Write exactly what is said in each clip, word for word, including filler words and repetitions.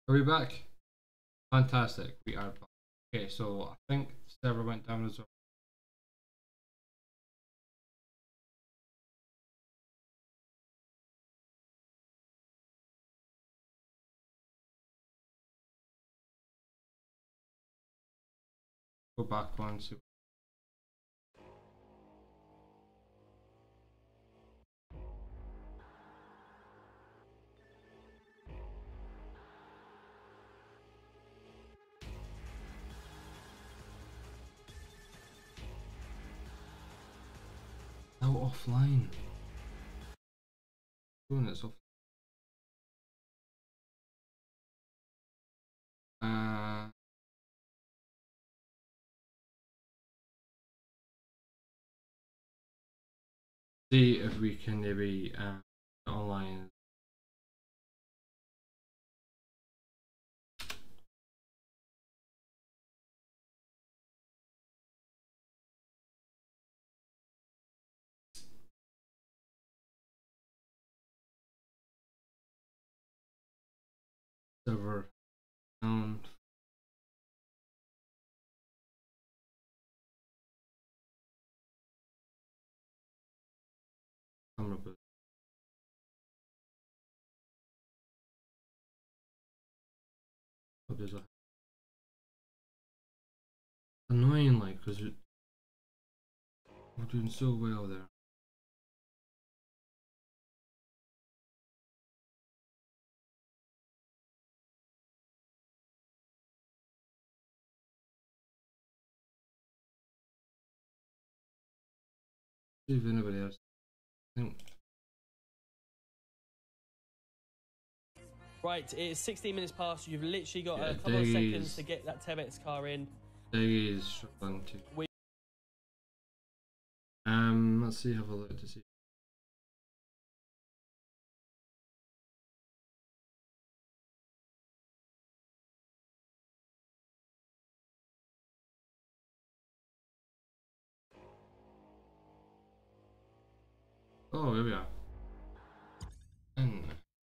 Are we back? Fantastic, we are back. Okay, so I think the server went down as well. Go back one, see. Now offline. Doing it's off. Uh, see if we can maybe uh, online. Server down. Camera boost. What is that? Annoying, like, because we're doing so well there. See if anybody else. I think. Right, it's sixteen minutes past. You've literally got Yeah, a couple of days. seconds to get that Tebex car in. They is struggling to. We um, let's see. Have a look to see. Oh, here we are. And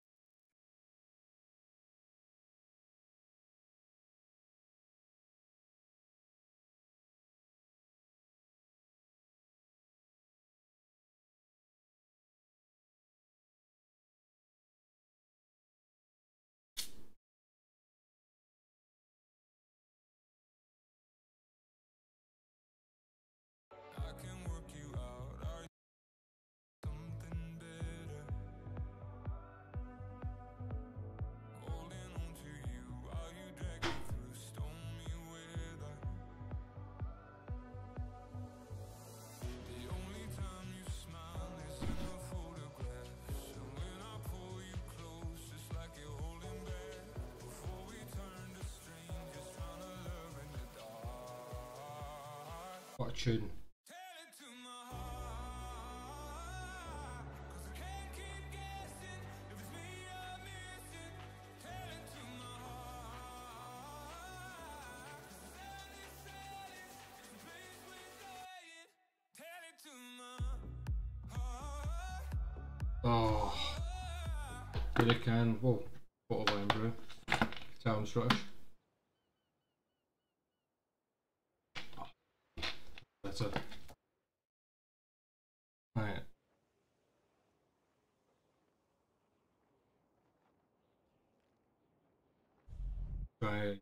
what a tune. Oh, really can. Whoa, bottle wine, bro. Sounds rubbish. Better. Right. Right.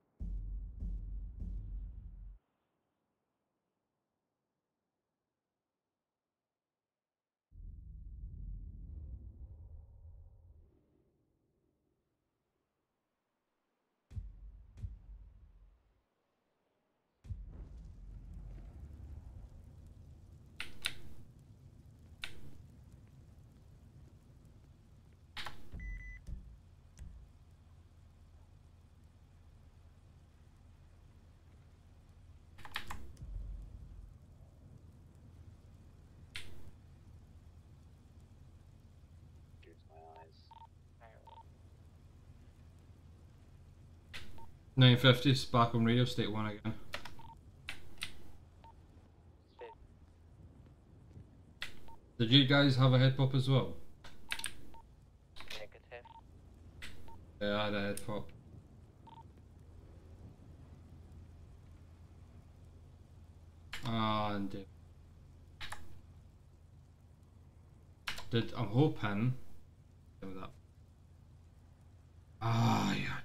nine fifty, back on radio, state one again. Did you guys have a head pop as well? Negative. Yeah, I had a head pop. And did I'm hoping with that. Ah, yeah.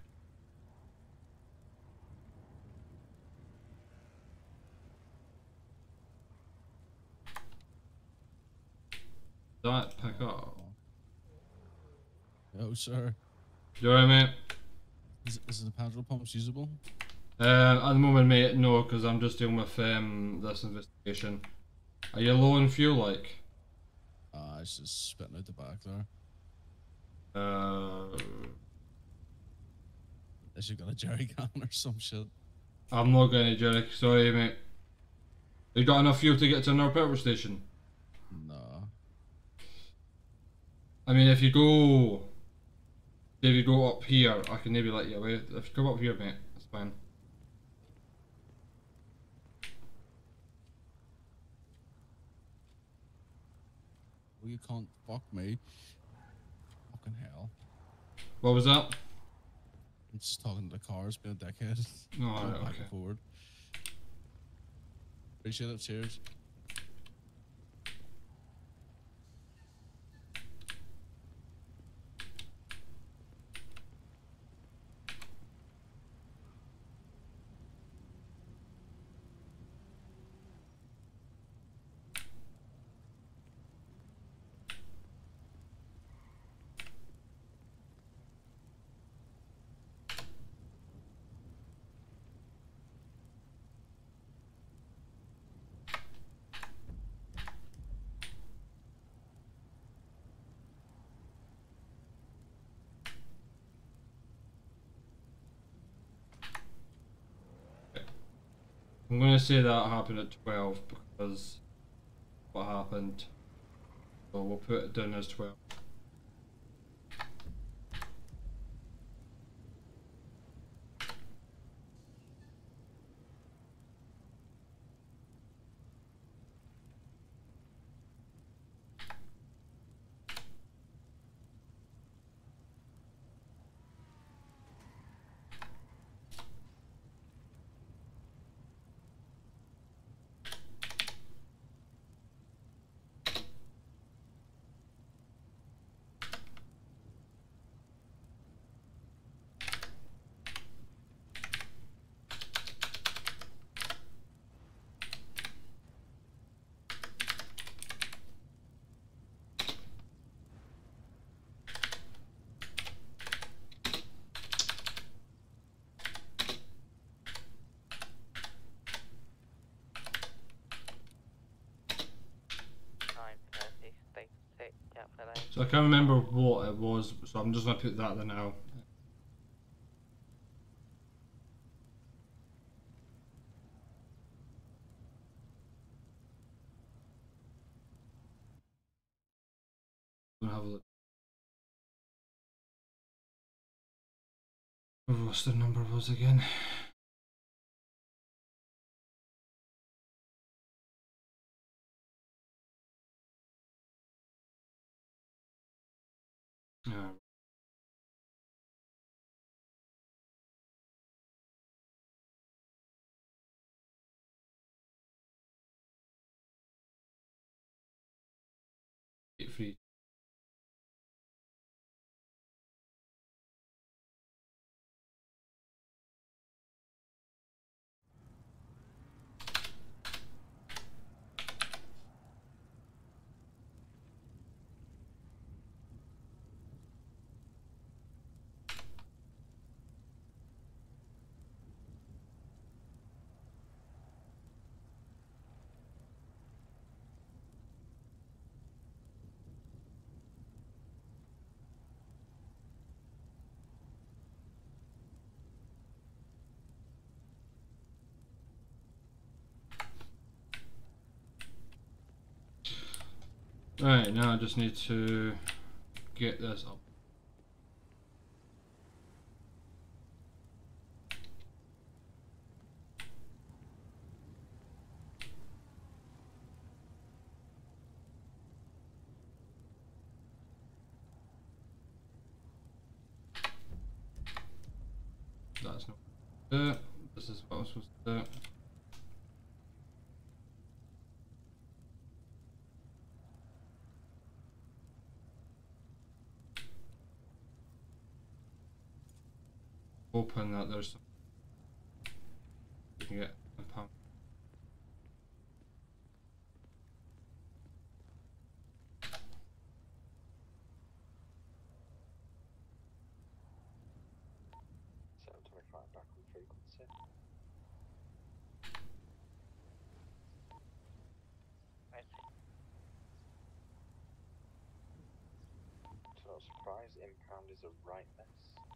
That pick up. Oh, sir. You alright, mate? Is, is the petrol pumps usable? Uh, at the moment, mate, no, because I'm just dealing with um this investigation. Are you low on fuel, like? Ah, uh, it's just spitting out the back there. Uh, They should got a jerry can or some shit. I'm not getting it, Jerry. Sorry, mate. You got enough fuel to get to another petrol station? Nah. I mean, if you go, if you go up here, I can maybe let you away. If you come up here, mate, that's fine. Well, you can't fuck me. Fucking hell. What was that? I'm just talking to the cars, being a dickhead. Oh, alright, back okay. and forward. Appreciate it, cheers. I'm gonna say that happened at twelve because what happened. So we'll put it down as twelve. So I can't remember what it was, so I'm just gonna put that there now. I'm gonna have a look. What's the number was again? Yeah. Eight three. Right, now I just need to get this up. That's not what I do. This is what I'm supposed to do. hoping that there's some we can get a pound. seven twenty-five back on frequency. I see. To no surprise, impound is a right miss.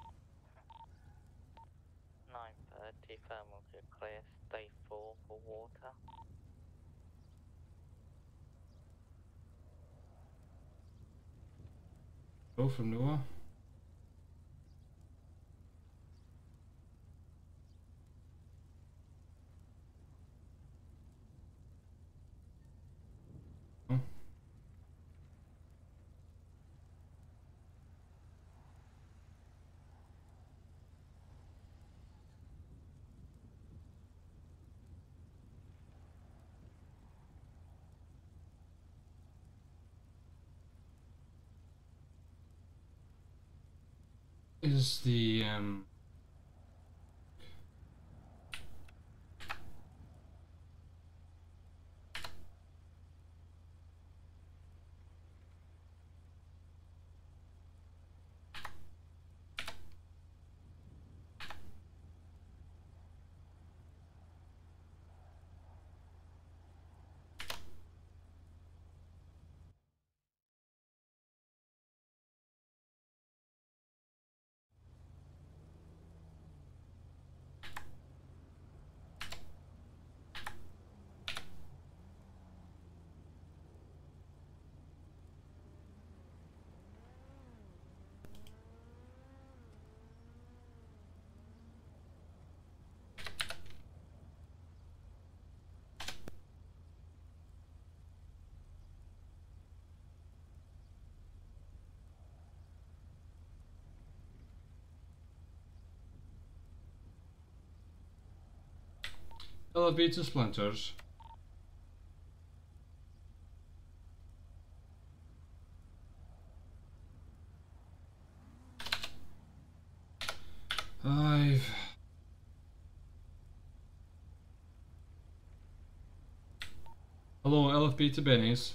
nine thirty, thermal to clear, stay full for water. Go from Noah. Oh. Is the um L F B to splinters. Five. Hello, L F B to Benny's.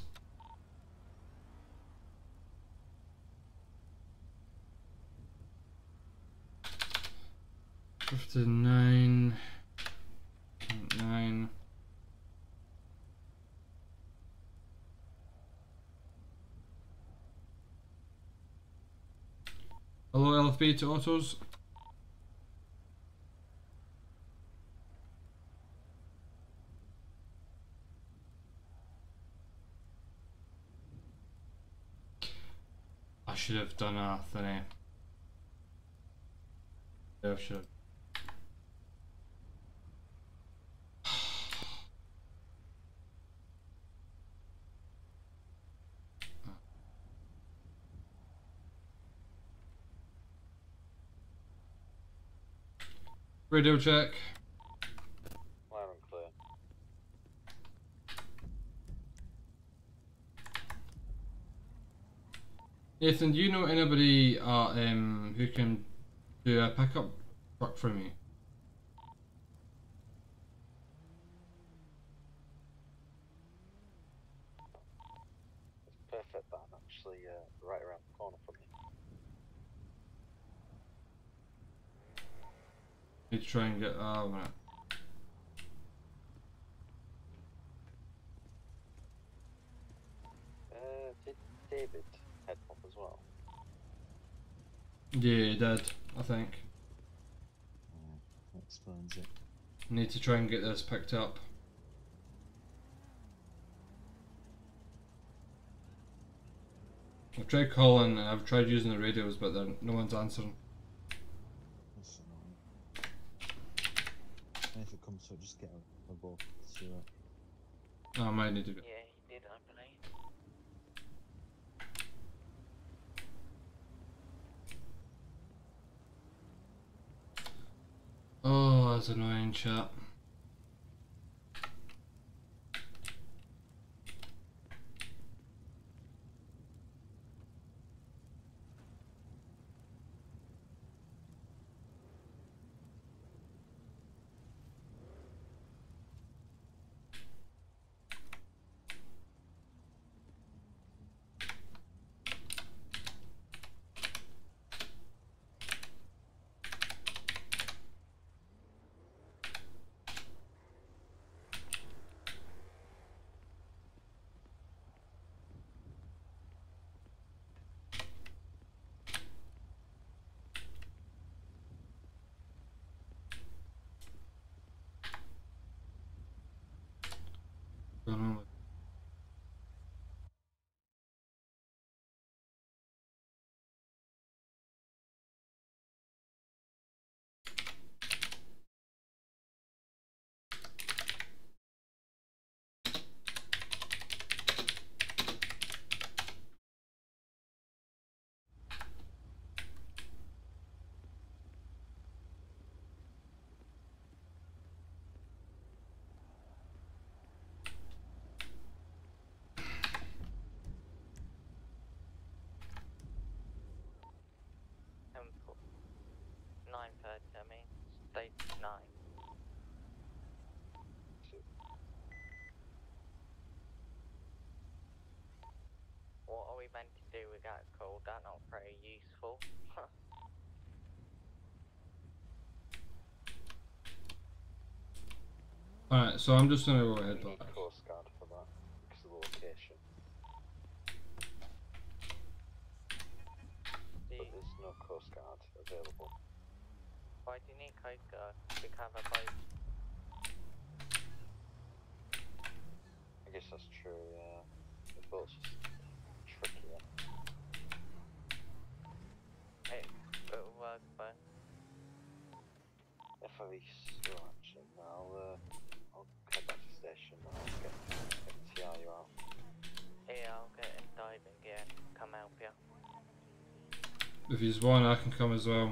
Fifty-nine. Nine. Hello, L F B to autos. I should have done a thingy. Yeah, I should have. Radio check. Loud and clear. Nathan, do you know anybody uh, um, who can do a pickup truck for me? It's perfect that I'm actually uh, right around the corner from you. Need to try and get. Uh, a minute. Uh, did David head pop as well? Yeah, he did, I think. Oh, that explains it. Need to try and get this picked up. I've tried calling and I've tried using the radios, but they're, no one's answering. That's annoying. And if it comes to it, just get a, a book to do it. Oh, I might need to get. Yeah, he did, I believe. Oh, that's annoying, chat. meant to do we got called, that not very useful. Alright, so I'm just gonna go ahead We need back. Coast Guard for that, because of the location. Do But you, there's no Coast Guard available. why do you need Coast Guard? We can have a boat. I guess that's true, yeah. The boat's just trickier. It, it'll work, but If I so actually, no, I'll, uh, I'll head back to the station and I'll get, get T R you out. here I'll get in diving gear and come help you. If he's one, I can come as well.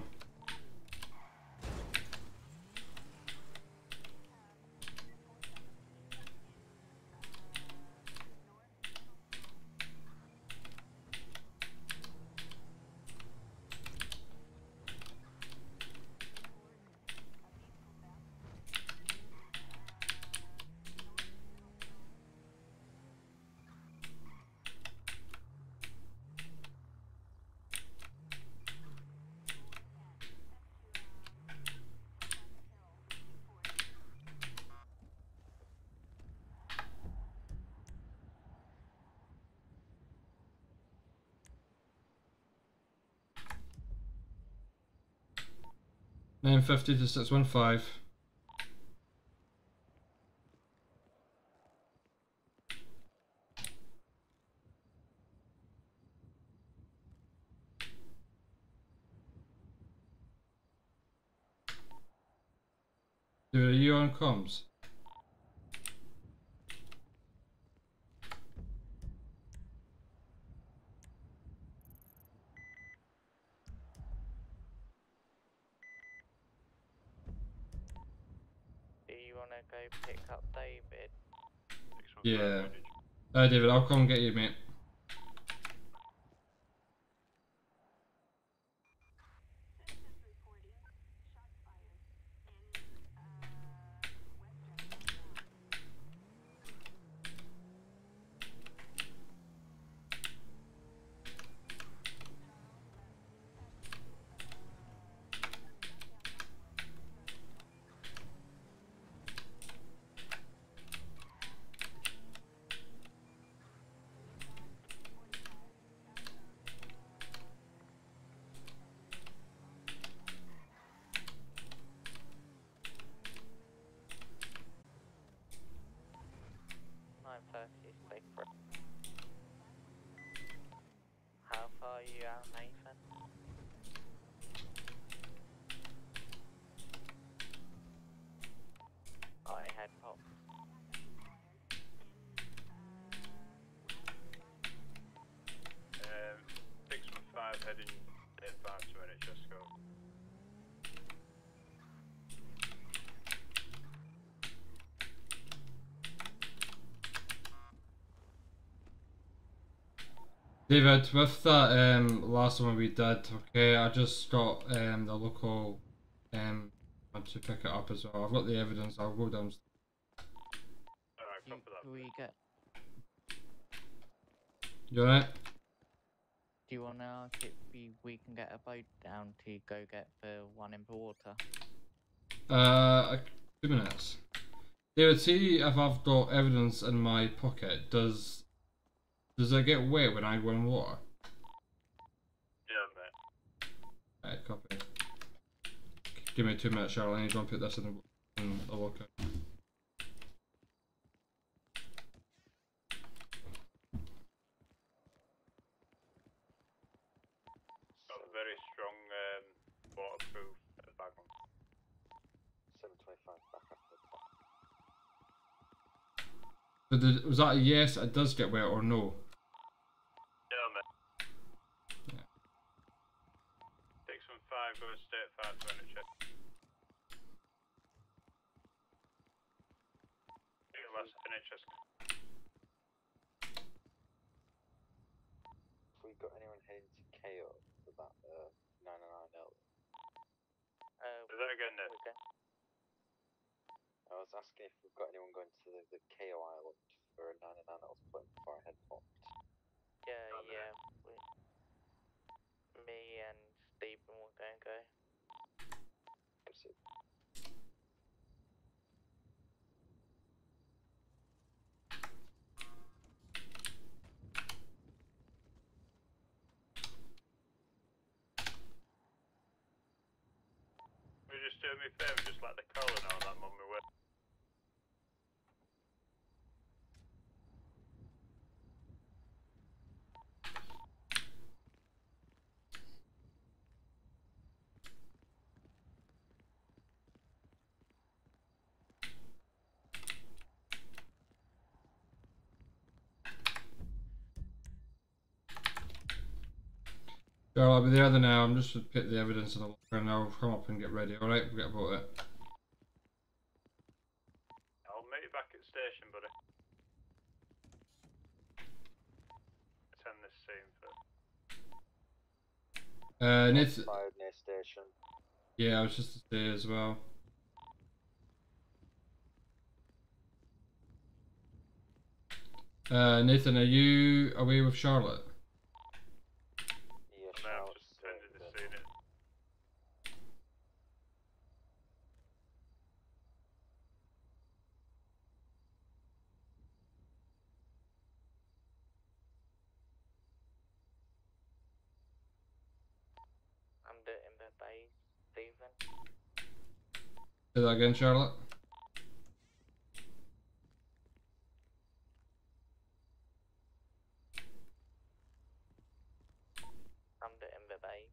nine fifty to six one five. Are you on comms? Do you wanna go pick up David? Yeah. Hi David, I'll come and get you, mate. nine thirty, stay free. How far are you out, Nathan? Alright, head pop. Um, six one five heading eight five to N H S go. David, with that um, last one we did, okay, I just got um, the local um, one to pick it up as well. I've got the evidence, I'll go downstairs. Alright, You, copy that. we get, You alright? do you wanna ask if we, we can get a boat down to go get the one in the water? Uh, two minutes. David, see if I've got evidence in my pocket. Does does it get wet when I go in water? Yeah, mate. Right, copy. Give me two minutes, Cheryl. I need to go and put this in the, in the locker. Got a very strong um, waterproof bag on. seven twenty-five back after the clock. So did, was that a yes, it does get wet, or no? Yeah, mate. Yeah. six one five goes straight five to N H S. Last N H S. Have we got anyone heading to K O for that uh, nine nine L? Uh, Is that again, Ned? we go. I was asking if we've got anyone going to the, the K O island for a nine nine L split before I head popped. Yeah, Oh, yeah. no. Will you just do me a favour, just let the caller know that I'm on my way. Sure, I'll be there then now. I'm just to get the evidence in the locker and I'll come up and get ready, alright? Forget about it. I'll meet you back at the station, buddy. Attend this scene first. Uh, Nathan. Fired near station. Yeah, I was just to say as well. Uh, Nathan, are you away with Charlotte? Yeah, And then I've Charlotte's just attended the uh, scene. It. I'm the in the bay, Stephen. Say that again, Charlotte. I'm the in the bay.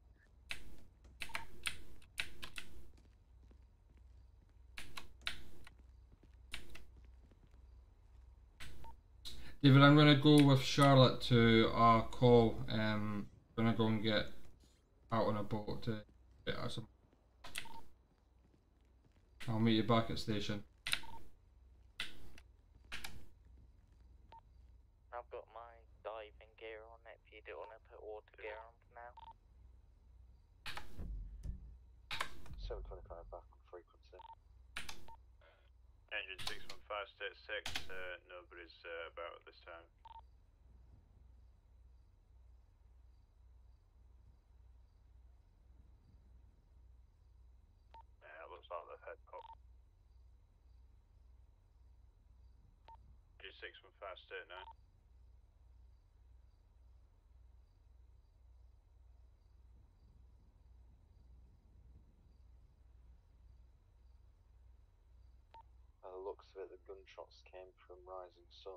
David, I'm gonna go with Charlotte to our call. Um, gonna go and get out on a boat to get us some. I'll meet you back at station. I've got my diving gear on if you do want to put water gear on for now. seven twenty-five back on frequency. Engine six one five, state six, uh, nobody's uh, about at this time. Yeah, it looks like they've had cop. Engine six one five, state nine. By the looks of it, the gunshots came from Rising Sun.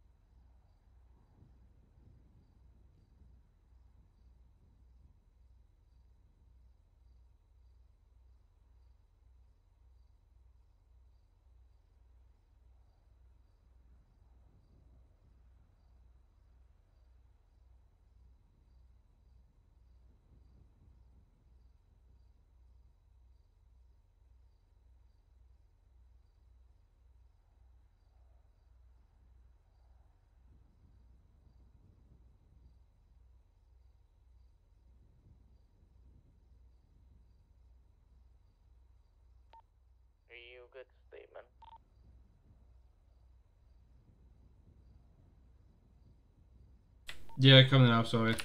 Are you good, Stephen? Yeah, coming up. Sorry.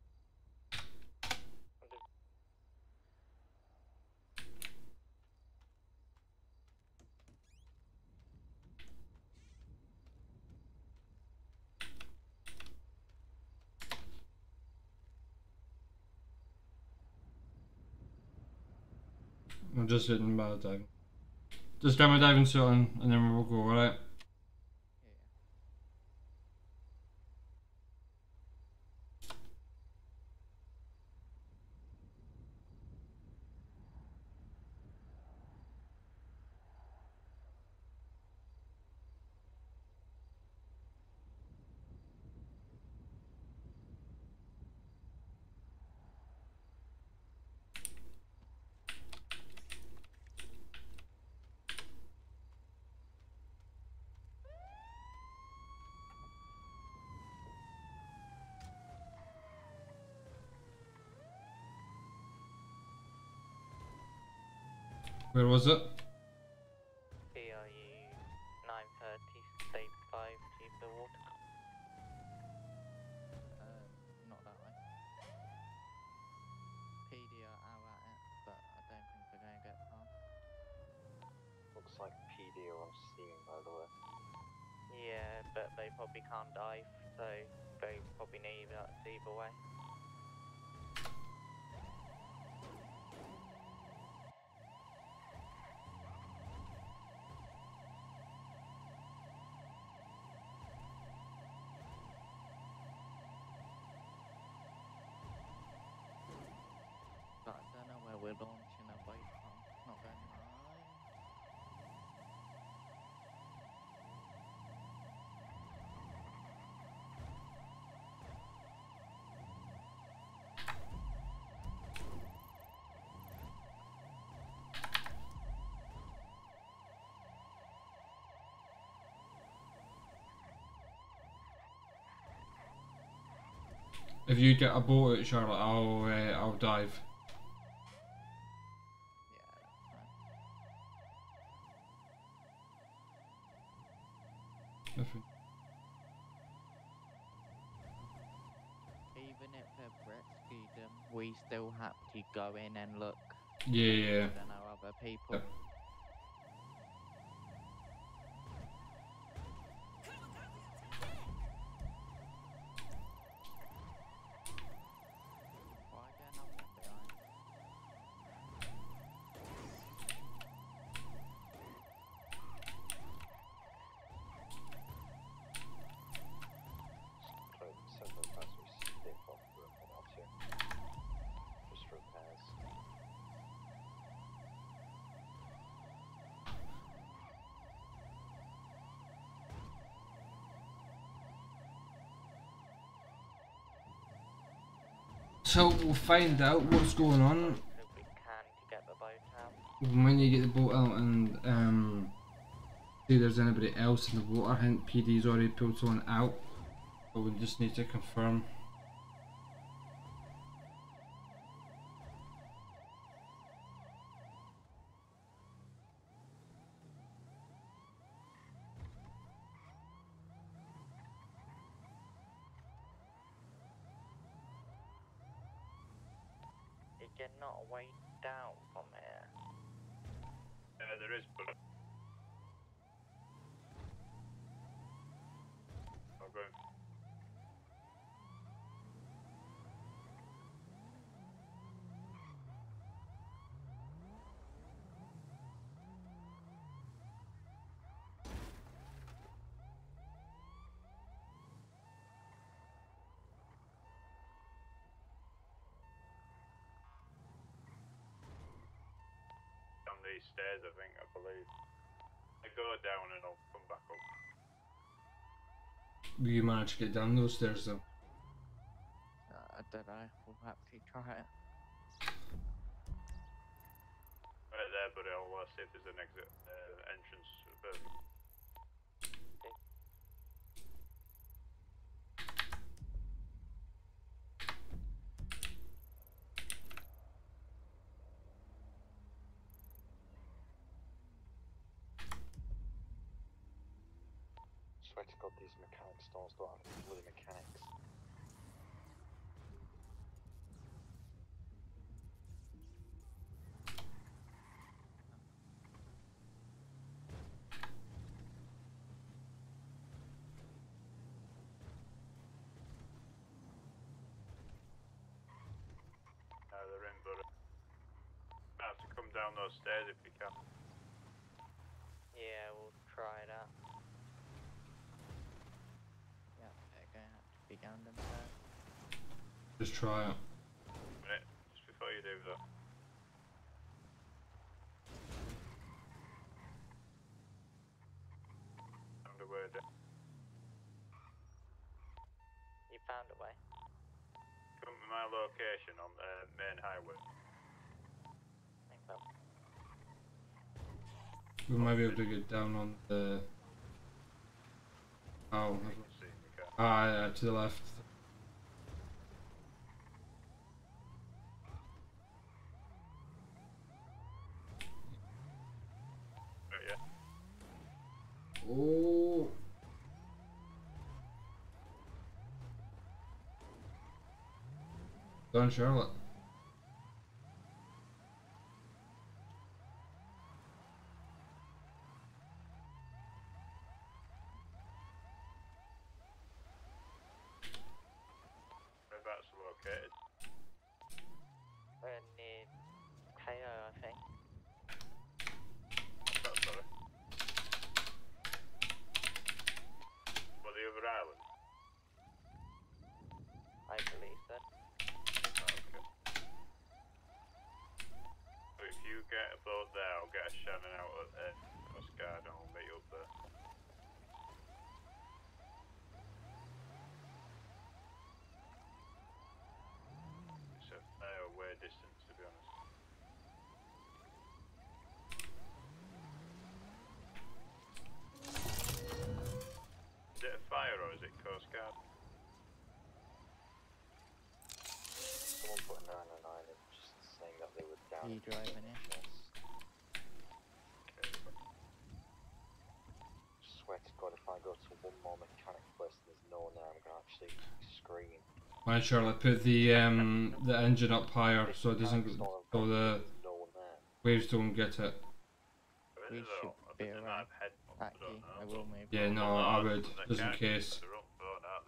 I'm just hitting my diving. Just get my diving suit on, and then we'll go. Alright. Where was it? P R U nine thirty, state five, to the water. Um, not that way. P D are out at it, but I don't think they're going to get past. looks like P D are on scene, by the way. Yeah, but they probably can't dive, so they probably need us either way. But I don't know where we're launching a boat from, not going to lie. If you get a boat at Charlotte, I'll uh, I'll dive. Yeah, that's fine. Nothing. Even if they've rescued them, we still have to go in and look. Yeah, yeah. I don't know other people. Yep. Why don't I want behind? Close several as we stiff off for a minute or two. Just for repairs. So we'll find out what's going on If we can to get the boat out. when you get the boat out and um, see if there's anybody else in the water. Hint P D's already pulled someone out, but we just need to confirm. Is there not a way down from here? Uh, there is, but I'll go. Down these stairs, I think, I believe. I go down and I'll come back up. You managed to get down those stairs though. Uh, I don't know. We'll have to try it. Right there, but I'll uh, see if there's an exit uh, entrance. Further. Swear to God, these mechanic stores don't have any bloody mechanics. Uh, they're in, but uh, might have to come down those stairs if you can. Yeah, we'll try that. Yeah, they're gonna have to be down themselves. Just try it. Minute, just before you do that. Found a way down. You found a way. Come to my location on the main highway. Think so. We might be able to get down on the. Oh, You can see in the car. ah, yeah, to the left. Right, yeah. Oh. Done, Charlotte. distance, to be honest. Is it a fire or is it Coast Guard? Someone put a nine oh nine in just saying that they were down. Are you driving it? Okay. Swear to God, if I go to one more mechanic place and there's no one there, I'm gonna actually scream. Right, Charlotte, put the um the engine up higher so it doesn't Mechanics go- don't have so the there's no one there. waves don't get it. We Is it though? should I be think they might alright. have headphones, I Actually, don't know, I will but- move. Yeah, no, I would, just in case. Their own phone out.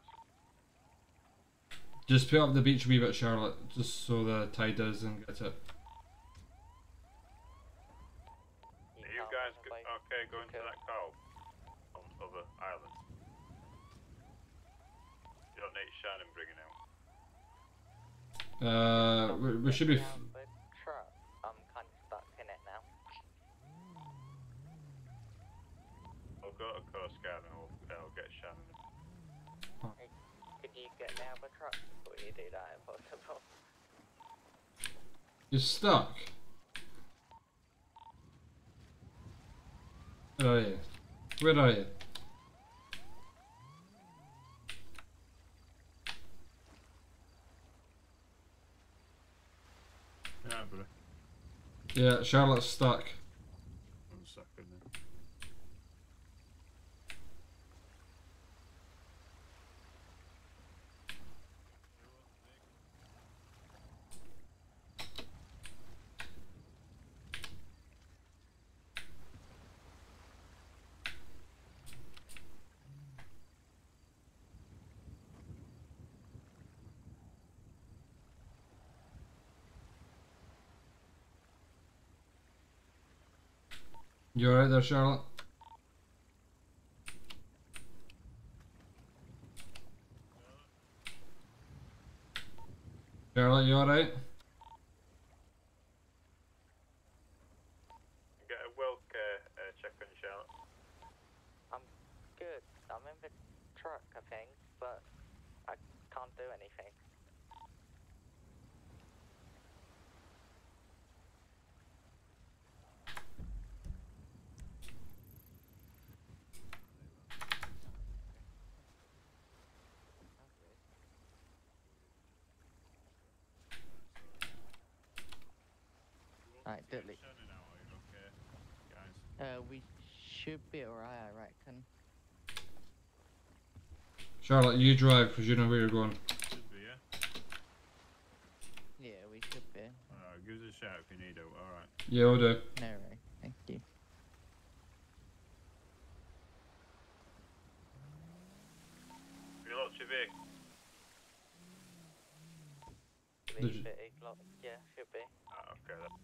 Just put up the beach a wee bit, Charlotte, just so the tide doesn't get it. Are you guys go- okay going to that call on other island? You don't need Shannon bringing out. Uh, we, we should be. F Truck. I'm kind of stuck in it now. I'll go to Coast Guard and I'll, I'll get Shannon. Could you get me out of a truck before you do that if possible? You're stuck. Where are you? Where are you? Yeah, bro. Yeah, Charlotte's stuck. One second then. You alright there, Charlotte? Charlotte, you alright? Get a well care uh, check on Charlotte. I'm good. I'm in the truck, I think, but I can't do anything. Alright, Dudley. Shannon out, are you okay, guys? Uh, we should be alright, I reckon. Charlotte, you drive because you know where you're going. Should be, yeah? Yeah, we should be. Alright, give us a shout if you need it, alright. Yeah, I'll do. No worry. Thank you. Have you locked your vehicle? Did you- Bit locked. Yeah, should be. Ah, okay. That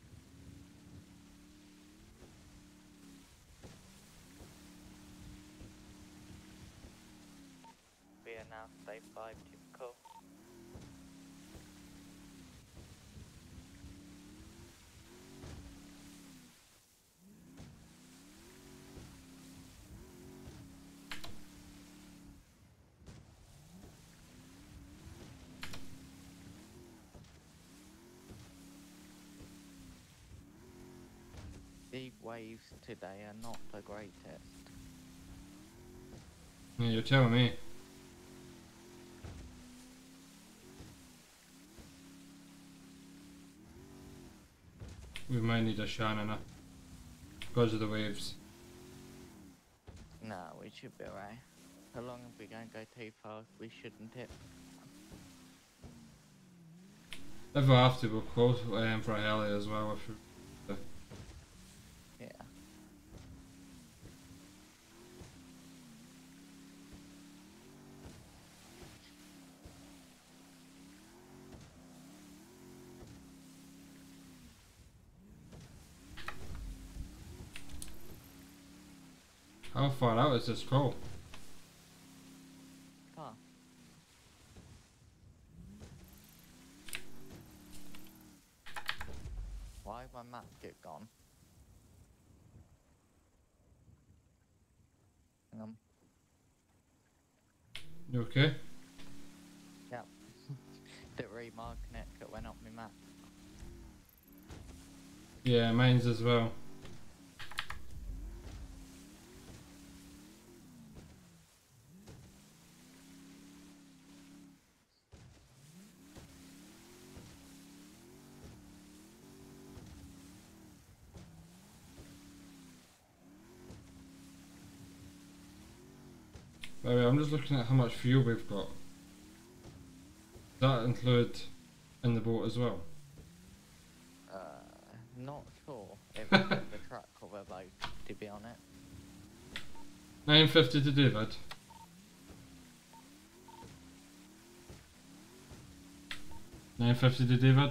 We are now state five, typical. The waves today are not the greatest. Yeah, you're telling me. We might need a Shannon uh, because of the waves. No, we should be alright. As long as we don't go too far, we shouldn't hit. If we have to, we'll close um, for a heli as well. If we, Yeah. how far out is this call? Far. Why my map get gone? Hang on. You okay? Yeah. Did remarking it, it went up my map. Yeah, mine's as well. By the way, I'm just looking at how much fuel we've got. Does that include in the boat as well? Uh, not sure. It was in the truck or the boat, to be honest. nine fifty to David. nine fifty to David.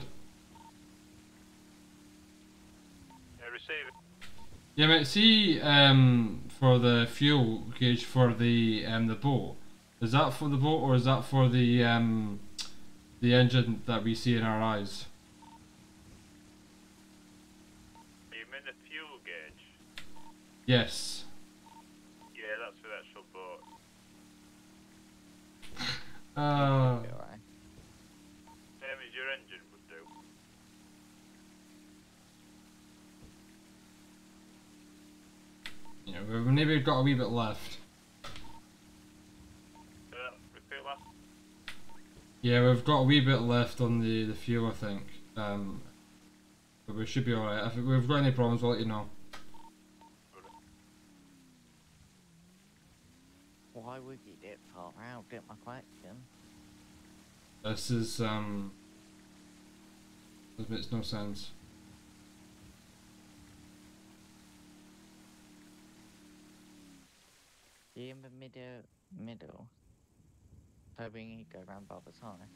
Yeah, receive it. Yeah, mate. See, um, for the fuel gauge for the um the boat, is that for the boat or is that for the um the engine that we see in our eyes? You mean the fuel gauge? Yes. Yeah, that's for the actual boat. Uh, Be alright. Same as your engine would do. you know, we've maybe got a wee bit left. Uh, repeat last. Yeah, we've got a wee bit left on the the fuel, I think. Um, but we should be alright. If we've got any problems, we'll let you know. Why would you dip far out? Get my question. This is um. This makes no sense. You in the middle, middle. So we need to go around by the side.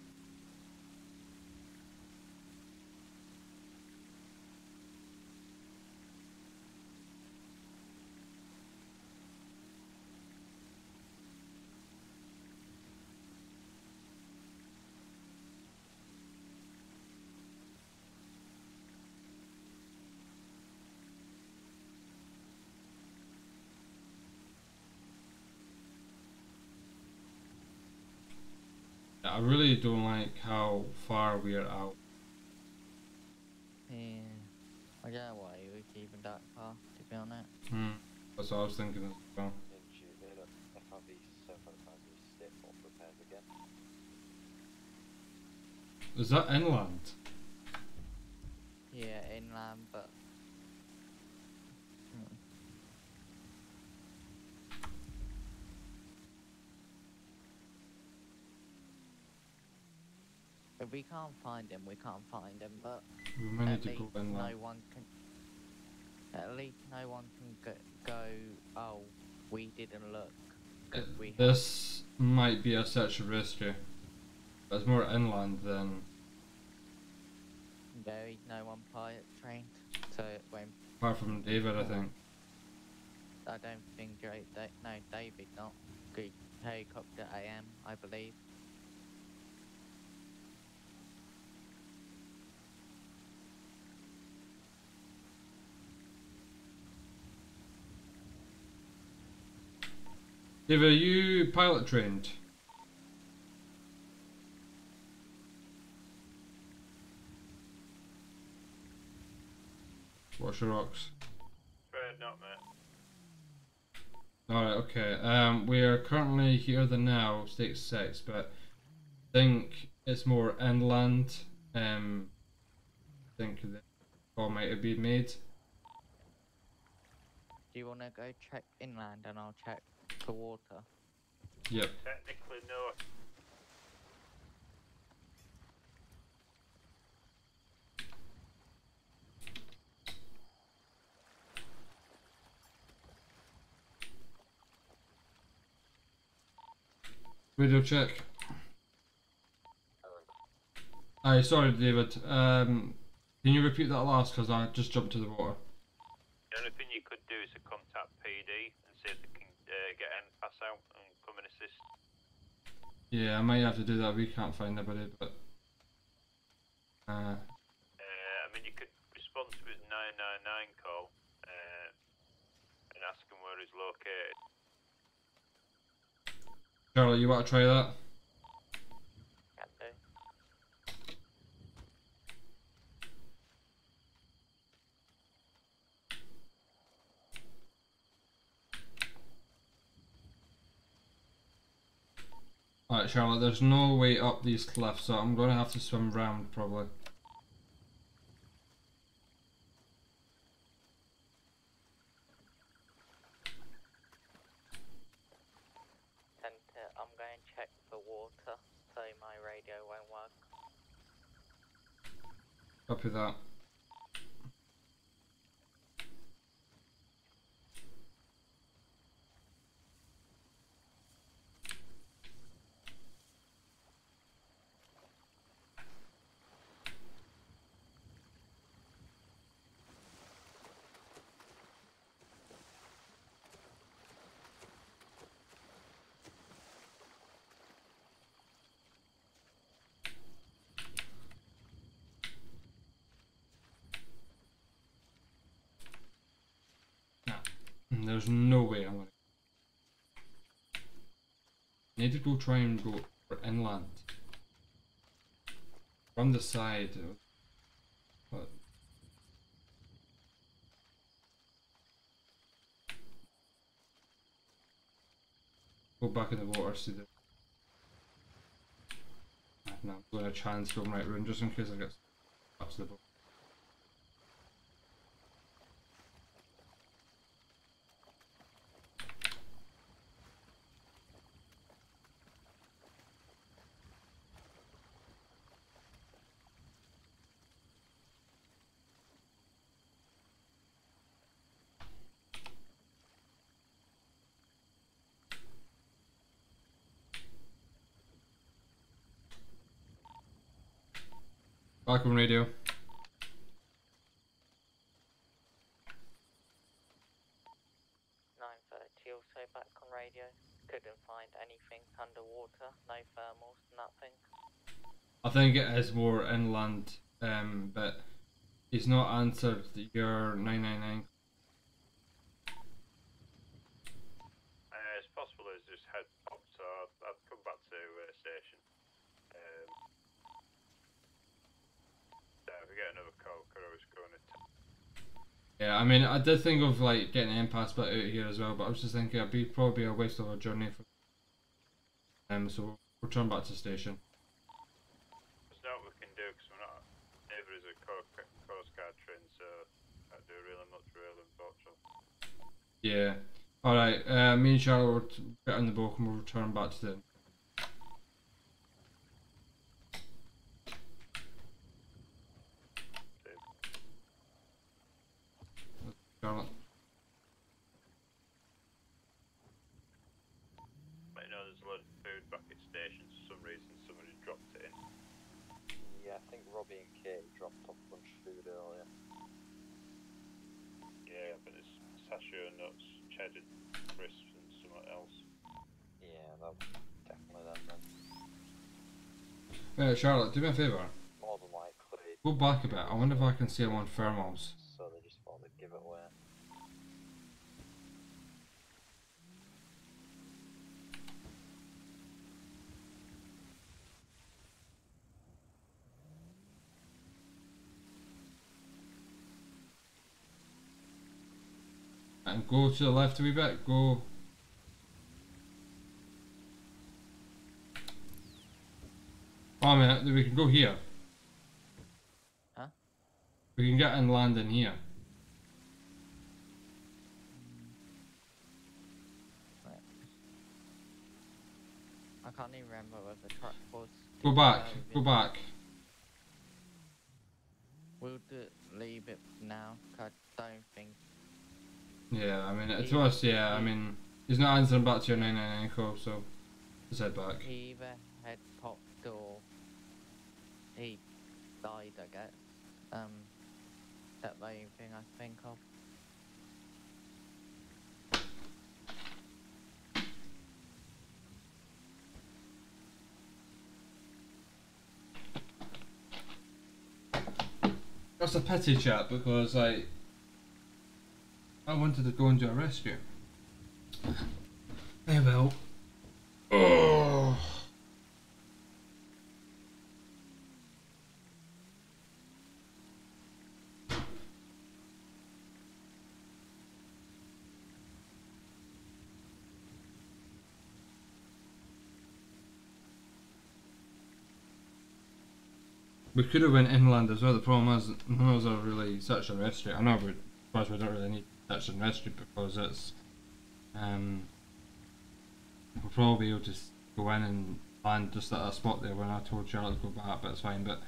I really don't like how far we are out. Yeah. I get why you would keep it that far, to be honest. Hmm. That's what I was thinking as well. F R V seven five step or prepared again. Is that inland? Yeah, inland, but... Hmm. If we can't find him, we can't find him, but We might need at to least go inland. no one can... At least no one can go, go oh, we didn't look. 'Cause we had- This might be a search and rescue. But it's more inland than. There is no one pilot trained, so it won't... Apart from David, I think. I don't think Dra- da no, David not. Good helicopter A M, I believe. David, are you pilot trained? What's your rocks? Afraid not, mate. Alright, okay. Um, we are currently here the now, stage six, but I think it's more inland. Um, I think the call might have been made. Do you want to go check inland and I'll check for water? Yep. Technically, no. Radio check. Aye, sorry David. Um, can you repeat that last because I just jumped to the water. The only thing you could do is to contact P D and see if they can uh, get N pass out and come and assist. Yeah, I might have to do that. We can't find anybody, but uh, Uh, I mean, you could respond to his nine nine nine call uh, and ask him where he's located. Charlie, you want to try that? Can do. Right, Charlotte, there's no way up these cliffs, so I'm gonna have to swim round probably. Centre, I'm going to check for water, so my radio won't work. Copy that. There's no way I'm gonna. I need to go try and go inland. From the side. But go back in the water, see the. No, I'm going to try and swim right round just in case I get up to the boat. Back on radio. nine thirty, also back on radio. Couldn't find anything underwater, no thermals, nothing. I think it is more inland, um, but he's not answered your nine nine nine. Uh, it's possible it's just head pop, so I'd, I'd come back to uh, station. Um, so if we get another call, could always go in it. Yeah, I mean, I did think of like getting an impasse bit out here as well, but I was just thinking it'd be probably a waste of a journey for um, so we'll return back to station. There's not what we can do because we're not. Neither is a co Coast Guard train, so can't do really much real unfortunately. Yeah. Alright, uh, me and Charlotte will get on the boat and we'll return back to the. Charlotte. But you know, there's a lot of food back at station. For some reason, somebody dropped it in. Yeah, I think Robbie and Kate dropped off a bunch of food earlier. Yeah, but it's pistachio nuts, cheddar crisps, and something else. Yeah, that was definitely them then. Uh, Charlotte, do me a favour. More than likely. Go back a bit. I wonder if I can see them on thermals. So they just thought they'd give it away. And go to the left a wee bit. Go. Oh, a minute. We can go here. Huh? We can get and land in here. Right. I can't even remember where the truck was. Go back. Uh, Go back. We'll do, leave it now, 'cause I don't think. Yeah, I mean, to us, yeah, I mean, he's not answering back to your nine nine nine call, so just head back. He either head popped or he died, I guess. Um, that's the only thing I think of. That's a pity, chat, because I I wanted to go and do a rescue. Eh well. Oh. We could have went inland as well. The problem is none of us are really search and rescue. I know we, of course, we don't really need search and rescue because it's um we'll probably be able to s- go in and land just at a spot there when I told Charlotte to go back, but it's fine. But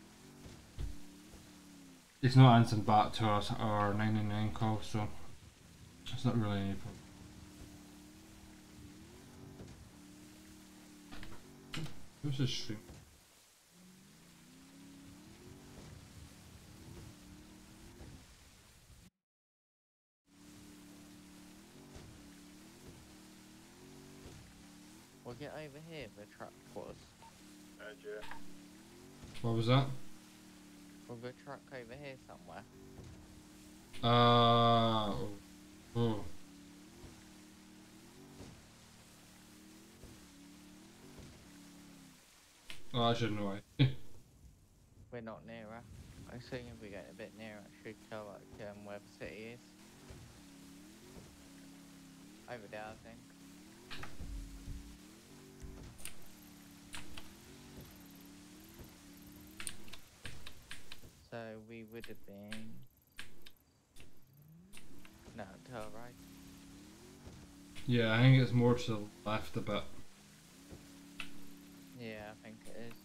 it's not answering back to us our nine nine nine call, so it's not really any problem. Who's this stream? We'll get over here where the truck was. Uh, yeah. What was that? We'll go truck over here somewhere. Uh oh. oh. Oh, I should know why. We're not nearer. I think if we get a bit nearer, it should tell like um, where the city is. Over there, I think. So we would have been. No, to our right. Yeah, I think it's more to the left a bit. Yeah, I think it is.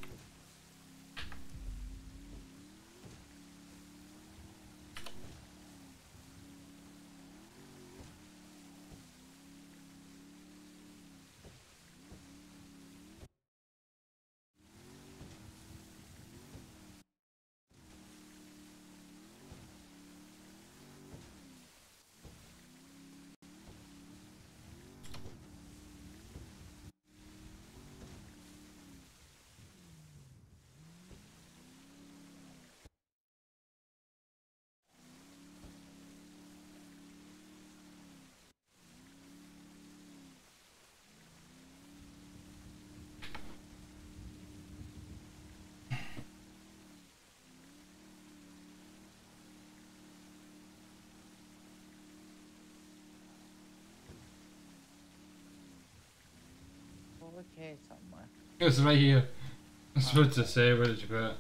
Well, look here somewhere. It's right here. I was supposed to say, where did you put it?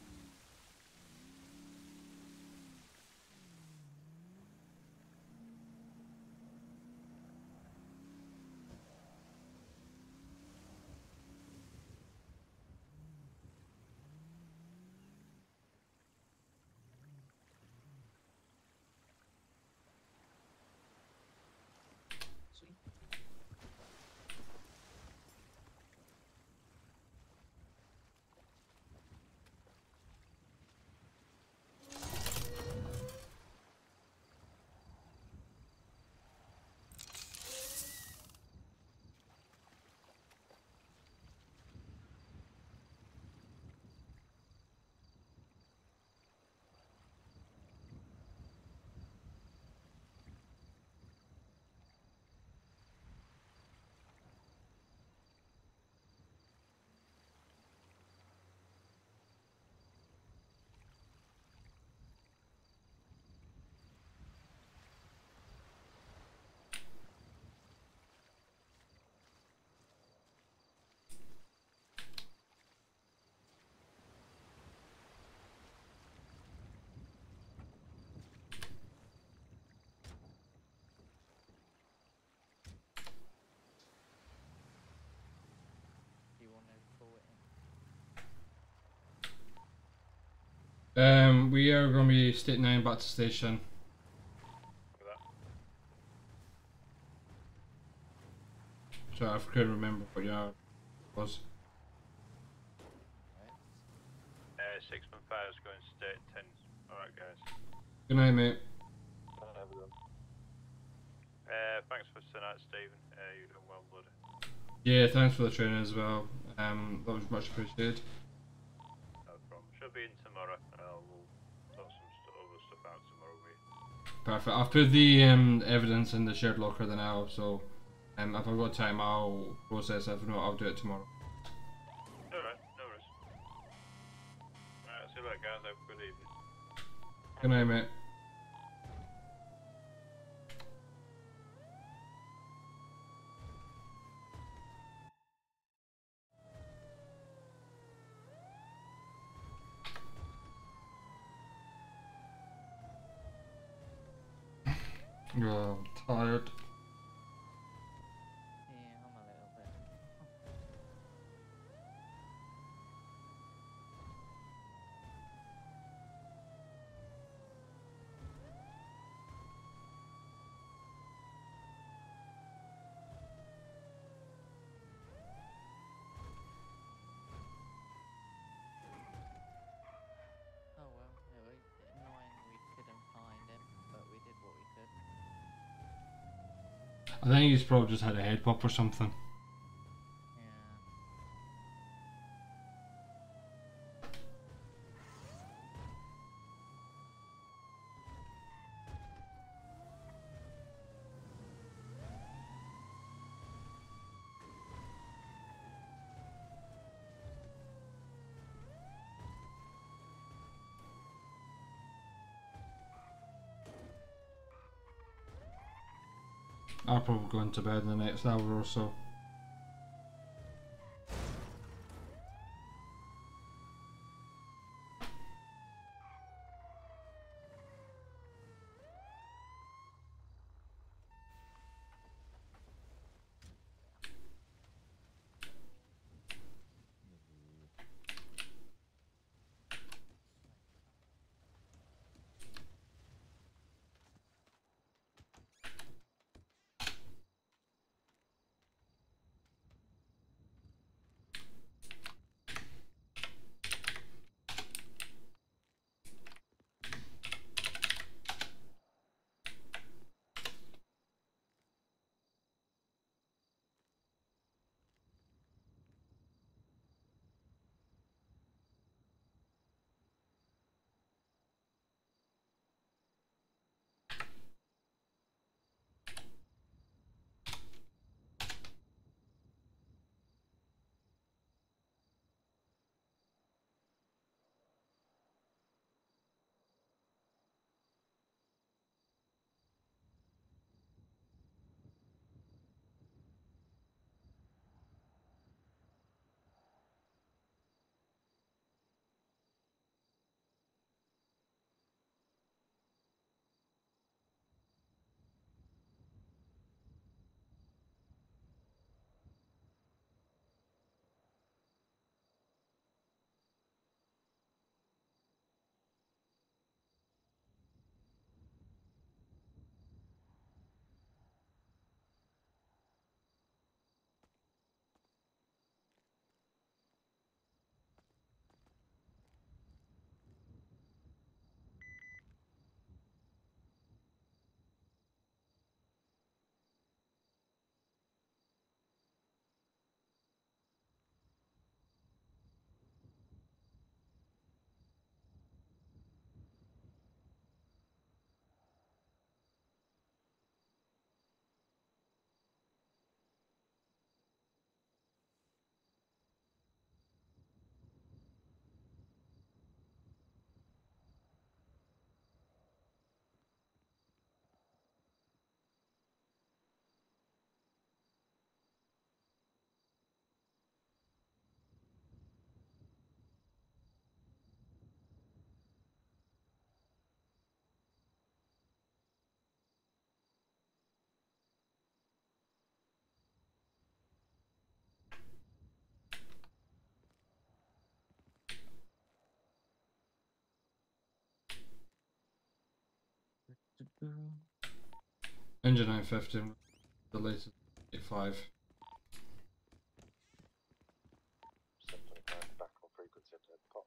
Do you want to pull it in? Um, we are going to be state nine back to station. Look at that. So I couldn't remember what your was. Right. Uh, six one five is going state ten. Alright, guys. Good night, mate. Uh, thanks for tonight, Stephen. Uh, you're doing well, bloody. Yeah, thanks for the training as well. Um, that was much appreciated. No problem. She'll be in tomorrow. Uh, we'll sort some st other stuff out tomorrow. We. Perfect. I've put the um, evidence in the shared locker then now, so um, if I've got time I'll process it. If not, I'll do it tomorrow. Alright, no worries. Alright, see you later, guys. Have a good evening. Good night, mate. Oh, I'm tired. Yeah, I'm a little bit. Oh well, it was annoying we couldn't find him, but we did what we could. I think he's probably just had a head pop or something. Yeah. I'll probably go into bed in the next hour or so. Engine nine fifty, the latest eighty-five. seven twenty-five back on frequency up to pop.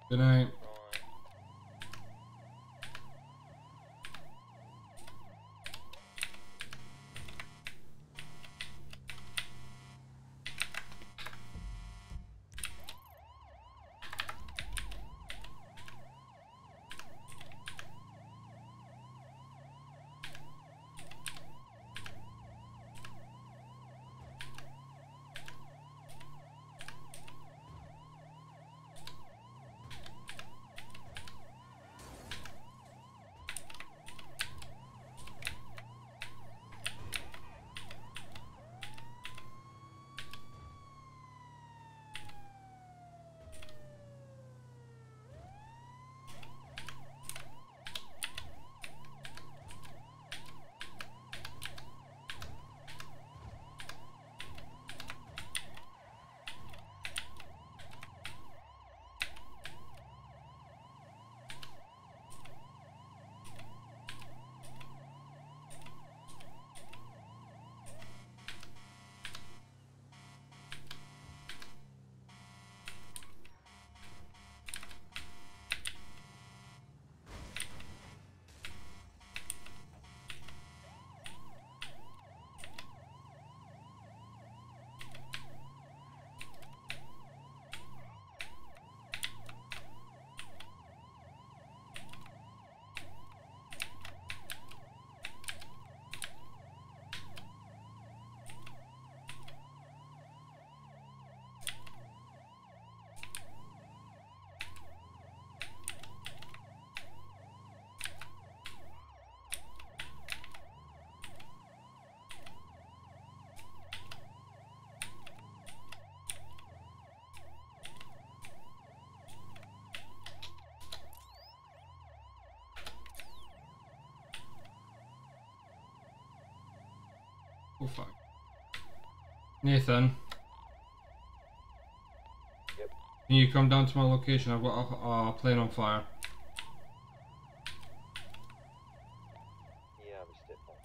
Good night. Oh fuck. Nathan. Yep. Can you come down to my location? I've got a, a plane on fire. Yeah, we step on.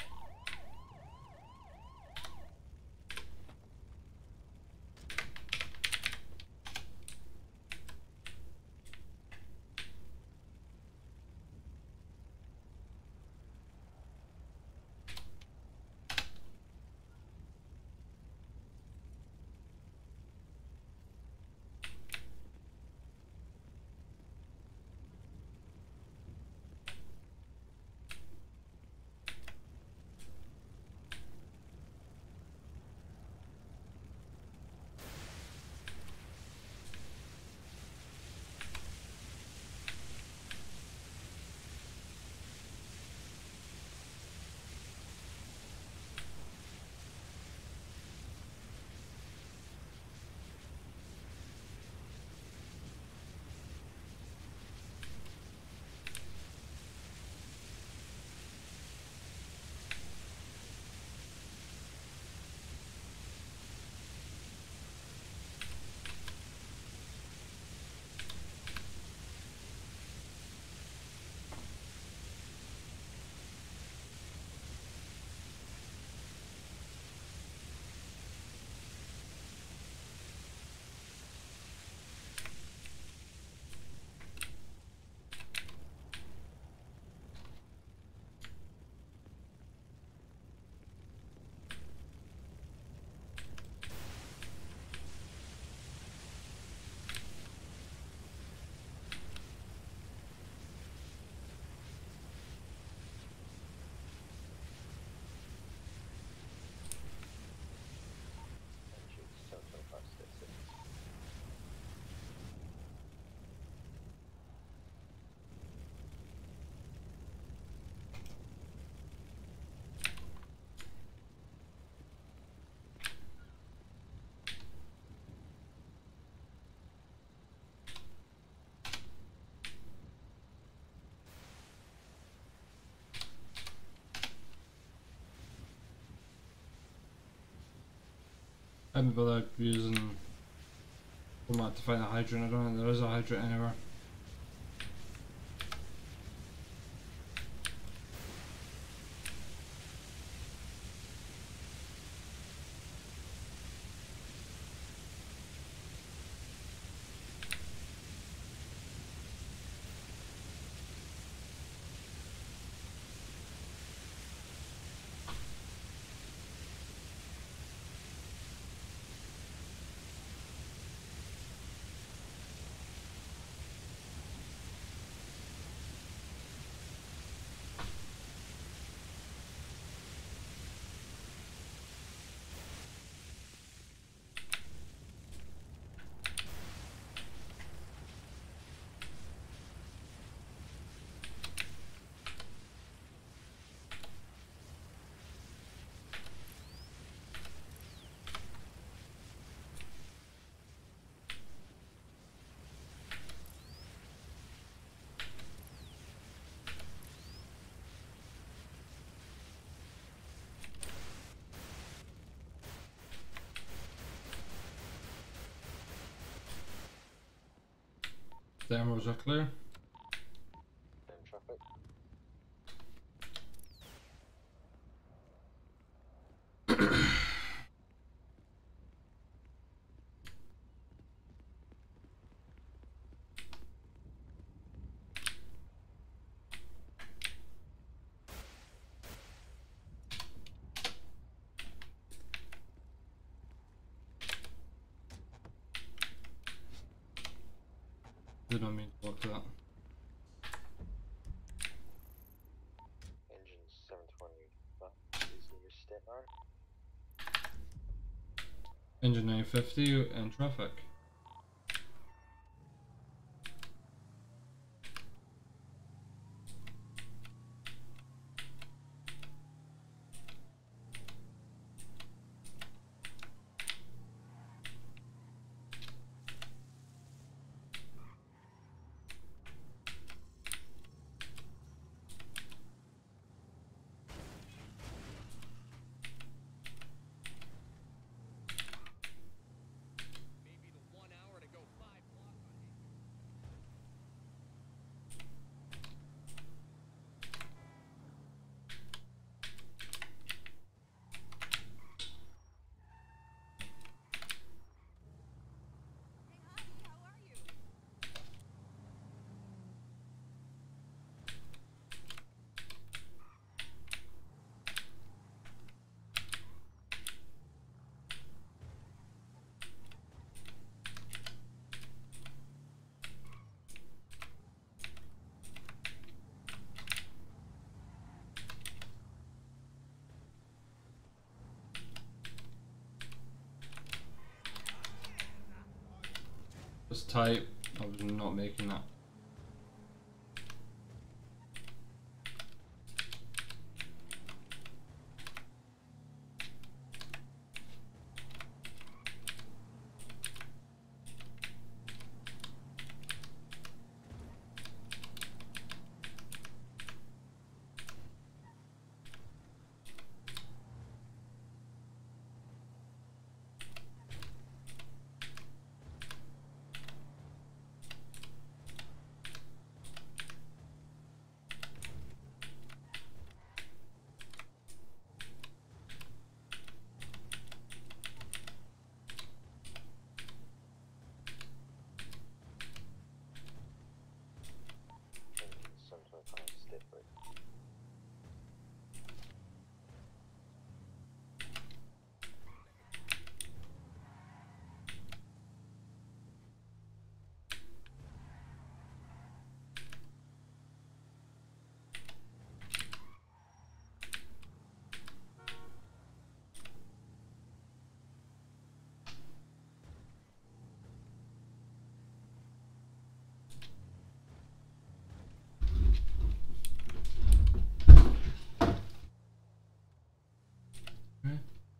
I haven't bothered using format to find a hydrant. I don't think there is a hydrant anywhere. Demos are clear. In traffic. Did not mean to walk to that. Engine seven twenty. That is the state now. Engine nine fifty in traffic. It's tight. I was not making that. Engine seven twenty-five state brake. Okay.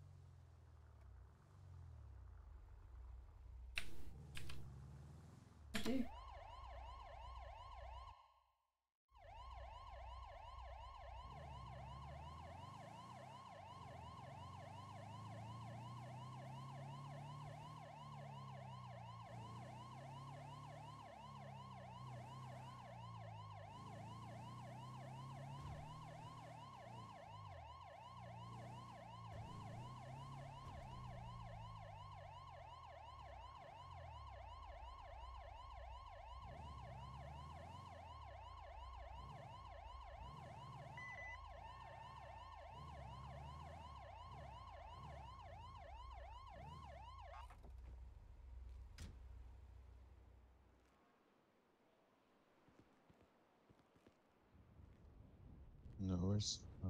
No worries. Oh.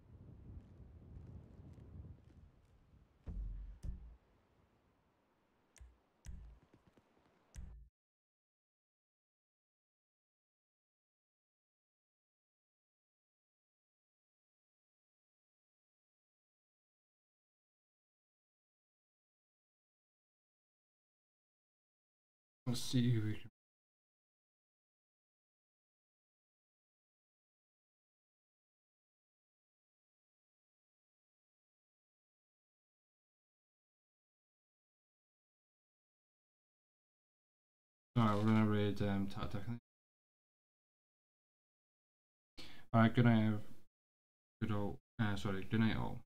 Let's see who we can. Alright, we're gonna raid um, Tactic. Alright, good night. Good all. Uh, sorry, good night all.